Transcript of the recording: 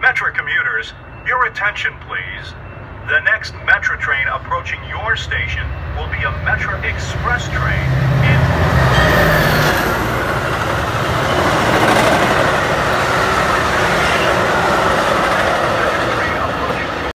Metra commuters, your attention please. The next Metra train approaching your station will be a Metra Express train.